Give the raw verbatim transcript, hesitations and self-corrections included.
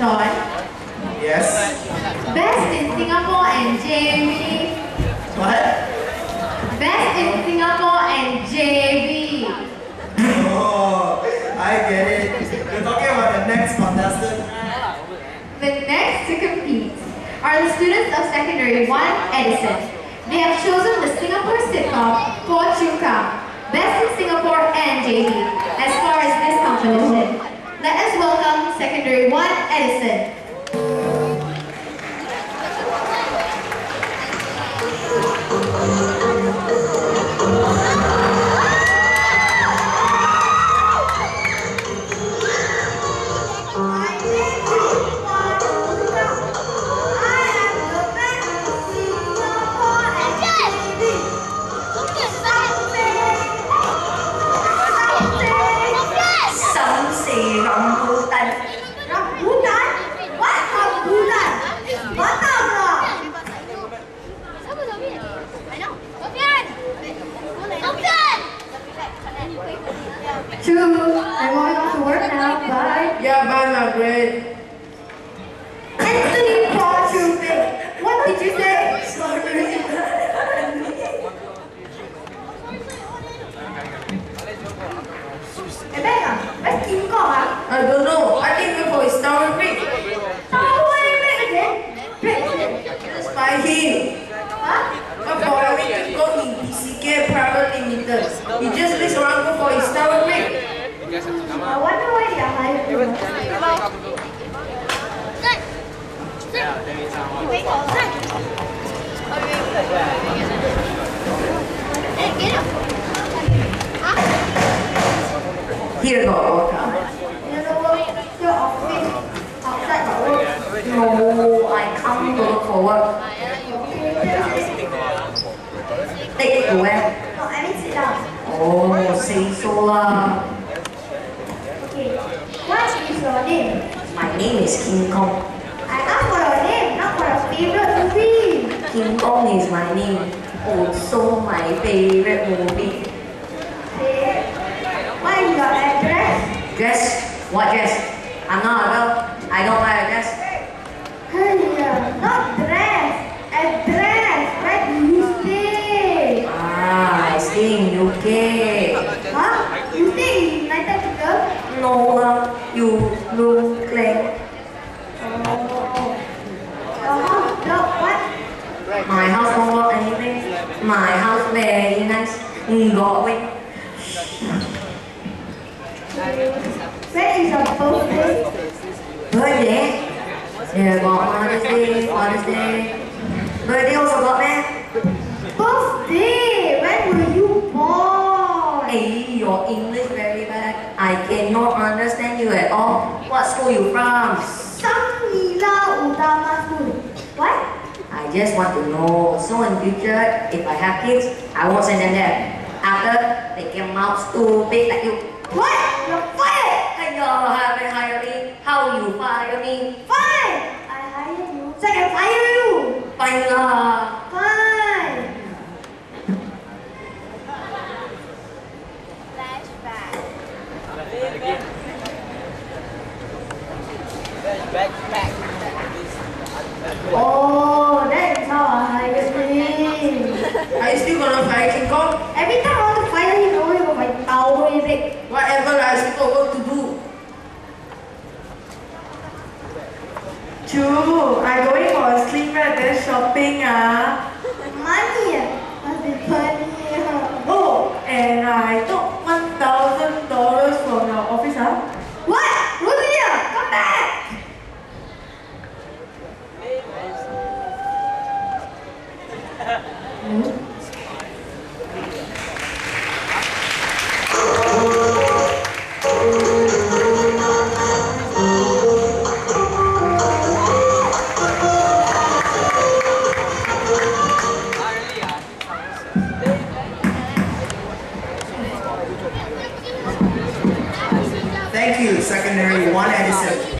Sean. Yes. Best in Singapore and J V. What? Best in Singapore and J V. Oh, I get it. You're talking about the next contestant. The next to compete are the students of Secondary one Edison. They have chosen the Singapore sitcom For Chu Kang, Best in Singapore and J V, as far as this competition. Let us welcome Secondary one Edison. Rambutan. Rambutan? What rambutan? Batam lah. Siapa Sofian? I know. Sofian! Sofian! True. I'm going off to work now. Bye. Yeah, bye, Margaret. Anthony Portugal. What did you say? Sorry. Eh, Becca, where's King Kong, ah? I don't know. I think we're for his tower break. Tower break again? Break again? By him. Huh? But for me to go in B C K Private Limited. He just leaves around go for his tower break. I wonder why they are hired him. Here go, water. You know what? Your office outside got work. No, I come to look for work. Take it to where? No, I mean sit down. Oh, say so lah. Okay. What is your name? My name is King Kong. I asked for your name, not for your favorite movie. King Kong is my name. Also my favorite movie. Okay. What is your address? Dress? What dress? I'm not a girl. I don't wear a dress. Hey, not dress. Address. Where do you stay? Ah, I stay in U K. Huh? You stay in United Kingdom? No lah, you look like Oh. Your house block what? my house don't work anything. My house very nice. Mm, go away. Where is your birthday? Birthday? Yeah, got Mother's Day, Father's Day. Birthday also got man. Birthday! When were you born? Hey, your English very bad. I cannot understand you at all. What school you from? Sang-Nila Utama School. What? I just want to know. So in future, if I have kids, I won't send them there. After they come out stupid like you. What? You're fired! And you haven't hired me. How you fire me? Fine! I hire you, so I can fire you! Fine lah. Fine! Oh, that is how I hire him. Are you still gonna fire King Kong? Every time I want to fire him, I always go my tower, is it? Whatever lah, I still got work to do. True, I'm going for a sling right there shopping ah.